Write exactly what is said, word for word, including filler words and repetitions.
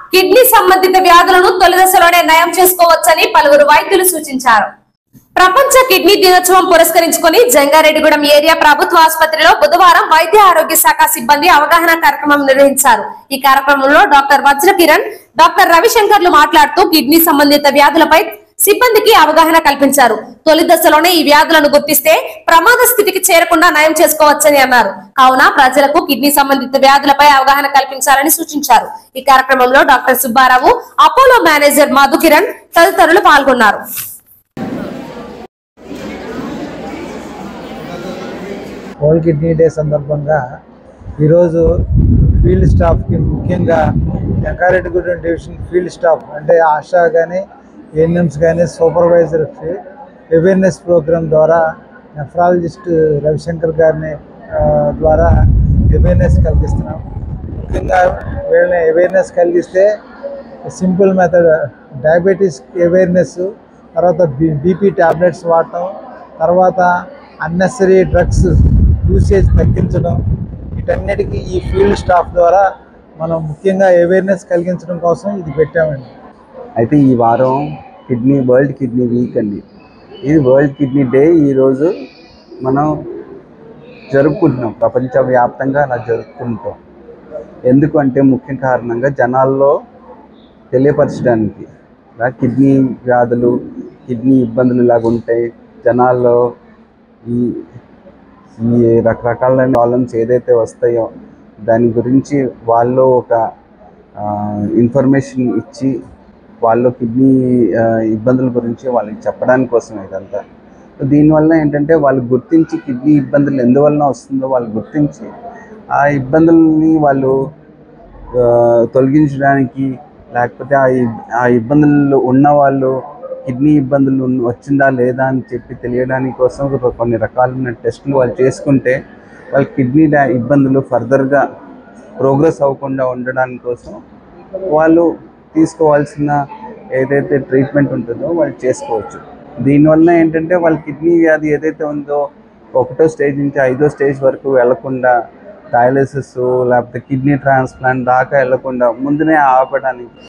Kidney సంబంధిత వ్యాధులను తొలి దశలోనే నయం చేసుకోవచ్చని పలువురు వైద్యులు సూచించారు. ప్రపంచ కిడ్నీ దినోత్సవం పురస్కరించుకుని జంగారెడ్డిగూడెం ఏరియా ప్రభుత్వ ఆసుపత్రిలో బుధవారం వైద్య ఆరోగ్య శాఖ సిబ్బంది అవగాహన కార్యక్రమం నిర్వహించారు. ఈ కార్యక్రమంలో డాక్టర్ వజ్ర కిరణ్, డాక్టర్ రవిశంకర్లు మాట్లాడుతూ కిడ్నీ సంబంధిత వ్యాధులపై సిబ్బందికి అవగాహన కల్పించారు. తొలి దశలోనే ఈ వ్యాధులను గుర్తిస్తే ప్రమాద స్థితికి చేరకుండా నయం చేసుకోవచ్చని అన్నారు. కావున ప్రజలకు కిడ్నీ సంబంధిత వ్యాధులపై అవగాహన కల్పించాలని సూచించారు. ఈ కార్యక్రమంలో doctor Subbarao, Apollo manager Madhu Kiran తదితరులు పాల్గొన్నారు. వరల్డ్ కిడ్నీ డే సందర్భంగా ఈరోజు ఫీల్డ్ స్టాఫ్కి, ముఖ్యంగా జంగారెడ్డిగూడెం డివిజన్ ఫీల్డ్ స్టాఫ్ అంటే ఆశా కానీ, ఏఎన్ఎంస్ కానీ, సూపర్వైజర్స్కి అవేర్నెస్ ప్రోగ్రామ్ ద్వారా నెఫ్రాలజిస్ట్ రవిశంకర్ గారిని ద్వారా అవేర్నెస్ కలిగిస్తున్నాం. ముఖ్యంగా వీళ్ళని అవేర్నెస్ కలిగిస్తే సింపుల్ మెథడ్ డయాబెటీస్ అవేర్నెస్, తర్వాత బీ బీపీ ట్యాబ్లెట్స్ వాడటం, తర్వాత అన్నెసరీ డ్రగ్స్ యూసేజ్ తగ్గించడం, వీటన్నిటికీ ఈ ఫీల్డ్ స్టాఫ్ ద్వారా మనం ముఖ్యంగా అవేర్నెస్ కలిగించడం కోసం ఇది పెట్టామండి. అయితే ఈ వారం కిడ్నీ వరల్డ్ కిడ్నీ వీక్ అండి. ఇది వరల్డ్ కిడ్నీ డే ఈరోజు మనం జరుపుకుంటున్నాం, ప్రపంచవ్యాప్తంగా అలా జరుపుకుంటాం. ఎందుకంటే ముఖ్య కారణంగా జనాల్లో తెలియపరచడానికి, కిడ్నీ వ్యాధులు, కిడ్నీ ఇబ్బందులు ఇలాగ ఉంటాయి జనాల్లో, ఈ ఈ రకరకాలైన ప్రాబ్లమ్స్ ఏదైతే వస్తాయో దాని గురించి వాళ్ళు ఒక ఇన్ఫర్మేషన్ ఇచ్చి వాళ్ళు కిడ్నీ ఇబ్బందుల గురించి వాళ్ళకి చెప్పడానికి కోసం ఇదంతా. దీనివల్ల ఏంటంటే వాళ్ళు గుర్తించి కిడ్నీ ఇబ్బందులు ఎందువలన వస్తుందో వాళ్ళు గుర్తించి ఆ ఇబ్బందుల్ని వాళ్ళు తొలగించడానికి, లేకపోతే ఆ ఆ ఇబ్బందులు ఉన్నవాళ్ళు కిడ్నీ ఇబ్బందులు వచ్చిందా లేదా అని చెప్పి తెలియడానికి కోసం కొన్ని రకాలైన టెస్టులు వాళ్ళు చేసుకుంటే వాళ్ళ కిడ్నీ ఇబ్బందులు ఫర్దర్గా ప్రోగ్రెస్ అవ్వకుండా ఉండడానికి కోసం వాళ్ళు తీసుకోవాల్సిన ఏదైతే ట్రీట్మెంట్ ఉంటుందో వాళ్ళు చేసుకోవచ్చు. దీనివల్ల ఏంటంటే వాళ్ళ కిడ్నీ వ్యాధి ఏదైతే ఉందో ఒకటో స్టేజ్ నుంచి ఐదో స్టేజ్ వరకు వెళ్లకుండా, డయాలిసిస్ లేకపోతే కిడ్నీ ట్రాన్స్ప్లాంట్ దాకా వెళ్లకుండా ముందునే ఆపడానికి